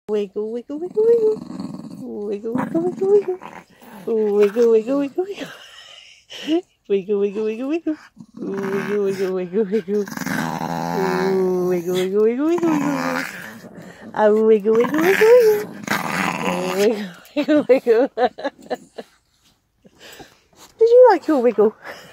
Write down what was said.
Wiggle, wiggle, wiggle, wiggle. Wiggle, wiggle, wiggle, wiggle. Wiggle, wiggle, wiggle, wiggle. Wiggle, wiggle, wiggle, wiggle. Wiggle, wiggle, wiggle, wiggle. Wiggle, wiggle, wiggle, wiggle, wiggle. Wiggle, wiggle, wiggle, wiggle. Wiggle, wiggle, wiggle. Did you like your wiggle?